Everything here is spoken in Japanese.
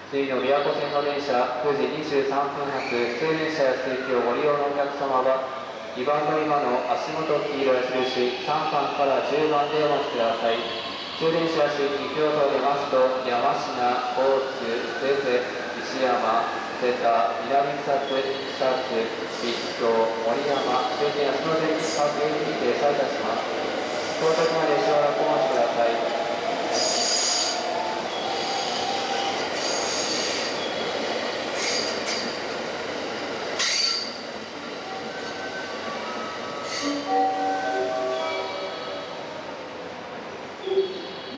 次の琵琶湖線の電車9時23分発普通電車や水をご利用のお客様は2番乗り場の足元黄色矢印3番から10番でお待ちください。普通電車や水機京都を出ますと山科、大津、出瀬、石山、瀬田、南草津、草津、立東、森山、終点安野線に各駅に停車いたします。到着までしばらくお待ちください。